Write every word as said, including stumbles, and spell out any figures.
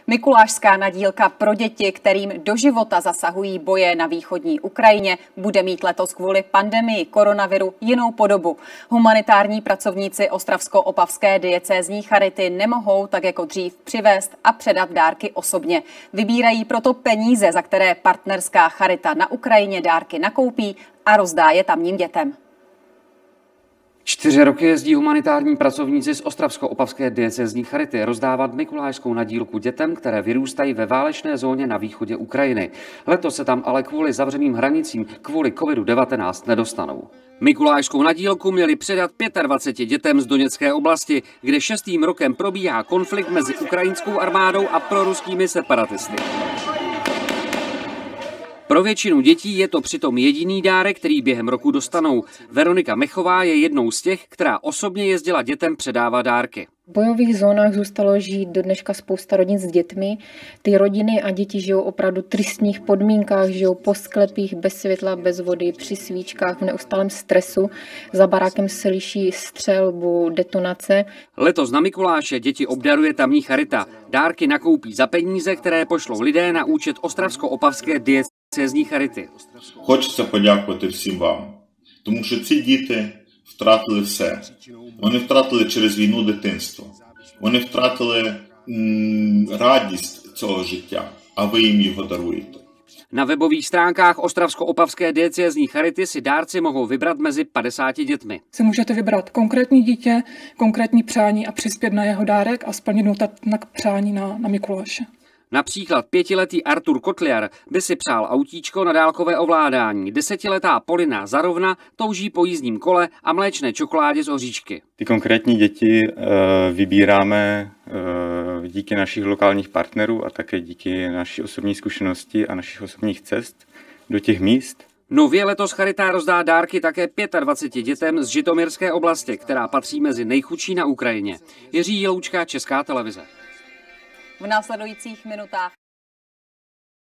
Mikulášská nadílka pro děti, kterým do života zasahují boje na východní Ukrajině, bude mít letos kvůli pandemii koronaviru jinou podobu. Humanitární pracovníci ostravsko-opavské diecézní charity nemohou tak jako dřív přivést a předat dárky osobně. Vybírají proto peníze, za které partnerská charita na Ukrajině dárky nakoupí a rozdá je tamním dětem. Čtyři roky jezdí humanitární pracovníci z ostravsko-opavské diecézní charity rozdávat mikulášskou nadílku dětem, které vyrůstají ve válečné zóně na východě Ukrajiny. Letos se tam ale kvůli zavřeným hranicím kvůli covidu devatenáct nedostanou. Mikulášskou nadílku měli předat dvaceti pěti dětem z Doněcké oblasti, kde šestým rokem probíhá konflikt mezi ukrajinskou armádou a proruskými separatisty. Pro většinu dětí je to přitom jediný dárek, který během roku dostanou. Veronika Mechová je jednou z těch, která osobně jezdila dětem předávat dárky. V bojových zónách zůstalo žít do dneška spousta rodin s dětmi. Ty rodiny a děti žijou opravdu tristních podmínkách, žijou po sklepích, bez světla, bez vody, při svíčkách, v neustálém stresu. Za barákem se liší střelbu, detonace. Letos na Mikuláše děti obdaruje tamní charita. Dárky nakoupí za peníze, které pošlou lidé na účet ostravsko-opavské diecézní charity. Хочеться подякувати всім вам, тому що ці діти втратили все. Вони втратили через війну дитинство. Вони втратили м, радість цього життя, а ви їм його даруєте. Na webových stránkách ostravsko-opavské diecézní charity si dárci mohou vybrat mezi padesáti dětmi. Si můžete vybrat konkrétní dítě, konkrétní přání a přispět na jeho dárek a splnit mu tak přání na, na Mikuláše. Například pětiletý Artur Kotliar by si přál autíčko na dálkové ovládání. Desetiletá Polina Zarovna touží po jízdním kole a mléčné čokoládě z oříšky. Ty konkrétní děti e, vybíráme e, díky našich lokálních partnerů a také díky naší osobní zkušenosti a našich osobních cest do těch míst. Nově letos charita rozdá dárky také dvaceti pěti dětem z Žitomirské oblasti, která patří mezi nejchudší na Ukrajině. Jiří Jiloučka, Česká televize. V následujících minutách